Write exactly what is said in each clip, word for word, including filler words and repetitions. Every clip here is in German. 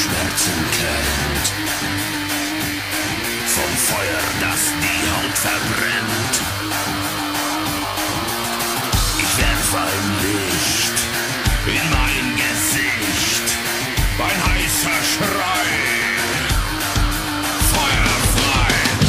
Schmerzen kennt, vom Feuer, das die Haut verbrennt. Ich werf ein Licht in mein Gesicht, ein heißer Schrei, Feuer frei.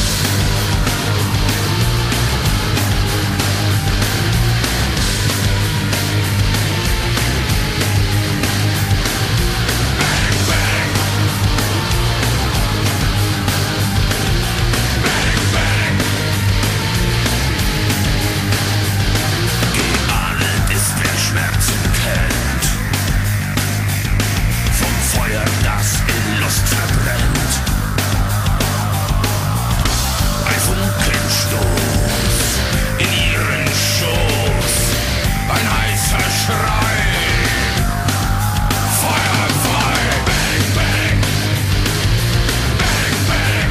Schmerzen kennt, vom Feuer, das in Lust verbrennt. Ein Funkenstoß in ihren Schoß, ein heißer Schrei, Feuer frei. Bang, bang, bang, bang,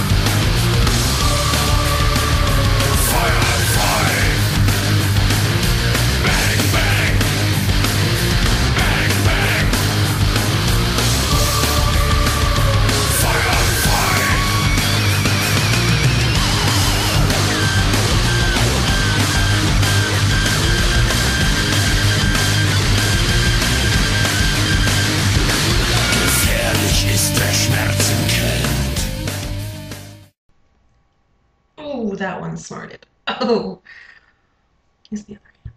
Feuer frei. Bang, bang. Ist wer Schmerzen kennt. Oh, that one smarted. Oh, here's the other hand.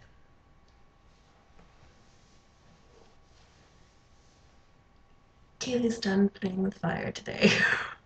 Kaylee's done playing with fire today.